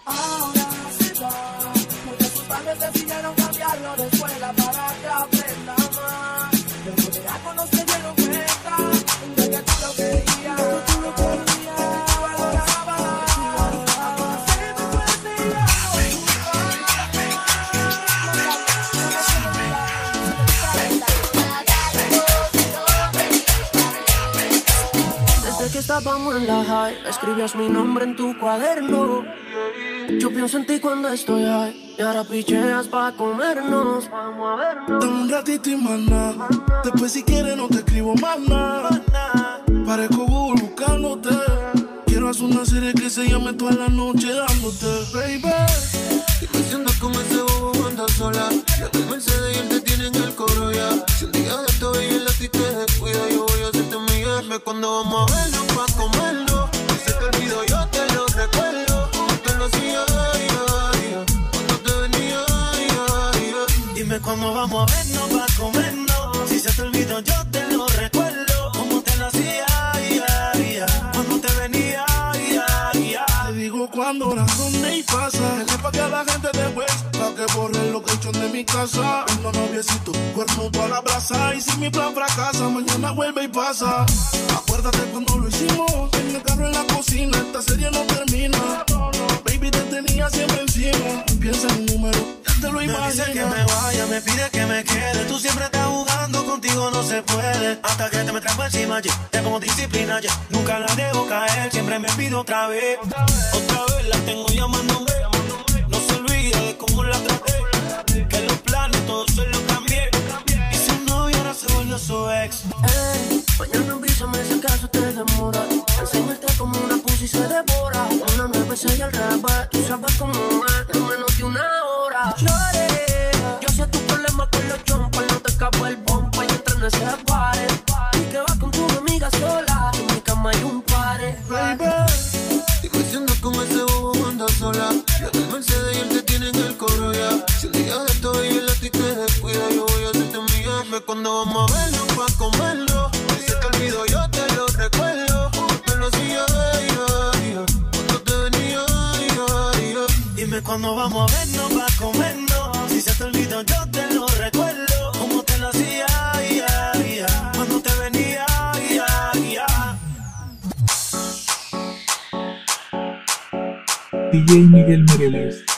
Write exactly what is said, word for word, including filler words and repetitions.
Ahora se va, porque sus padres decidieron cambiarlo de escuela para que aprenda más. Luego de algo no se dieron cuenta de que tú lo querías, que tú lo querías, tú valorabas. Ahora se me fue desde que estábamos en la high, escribías mi nombre en tu cuaderno. Yo pienso en ti cuando estoy high y ahora picheas pa' comernos. Vamos a vernos. Dame un ratito y más nada. Después si quieres no te escribo más nada. Parezco Google buscándote. Quiero hacer una serie que se llame toda la noche dándote, baby. Y me siento como ese bobo cuando sola. Ya que el Mercedes y él te tienen el coro ya. Si un día de esto y él a ti te descuida, yo voy a hacerte mi jefe cuando vamos a vernos pa' comerlo. Si se te olvidó yo te lo recuerdo. Como te lo hacía, ay, ay, ay, cuando te venía, ay, ay, ay. Dime cuándo vamos a vernos pa' comernos. Si se te olvidó yo te lo recuerdo. Como te lo hacía, ay, ay, ay, cuando te venía, ay, ay, ay. Te digo cuándo, hora, dónde y pasa. Que sepa que a la gente después pa' que borre lo que he hecho de mi casa. Ando noviecito, cuerno toda la brasa. Y si mi plan fracasa, mañana vuelve y pasa. Acuérdate cuando lo hicimos en el carro en la cocina. Esta serie no termina. Baby, te tenía siempre encima. Piensa en un número, ya te lo Me imaginas. dice que me vaya, me pide que me quede. Tú siempre estás jugando, contigo no se puede. Hasta que te me trajo encima, yeah. Te pongo disciplina, yeah. Nunca la dejo caer, siempre me pido otra vez. Otra vez la tengo llamándome. No se olvida de cómo la traté. Que los planes todos se los cambié. Y su novio ahora se volvió su ex. Ey, mañana avísame si acaso te demora. Enseñarte como una pussy se devora. Una nueve seis al revés, tú sabes cómo es. En menos de una hora. Lloré, yo sé tu problema con los chompers. No te escapa el bomba y entra en ese pare. Y que vas con tu amiga sola. En mi cama hay un pare. Baby, Y me siento como ese bobo cuando sola. Ya que el Mercedes y él te tienen el coro ya. Si un día de esto y él a ti te descuida, yo voy a hacerte mi jefe cuando vamos a vernos pa' comerlo. Si se te olvidó yo te lo recuerdo. Como te lo hacía, ay, ay, ay, cuando te venía, ay, ay, ay. Dime cuándo vamos a vernos pa' comernos. Si se te olvidó yo te lo recuerdo. Como te lo hacía, ay, ay, ay, cuando te venía, ay, ay, ay. D J Miguel Mireles.